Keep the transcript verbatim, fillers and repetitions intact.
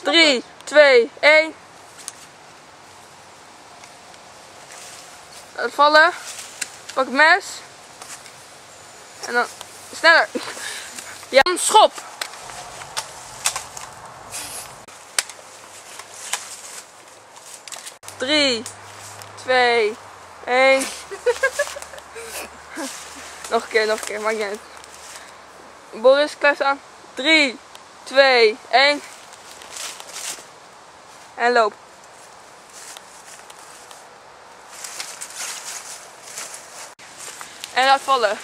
drie, twee, één. Laat vallen. Pak het mes. En dan sneller. Ja, schop. drie, twee, één. Nog een keer, nog een keer, maakt niet uit. Boris, klaar staan. drie, twee, één. En loop. En laat vallen.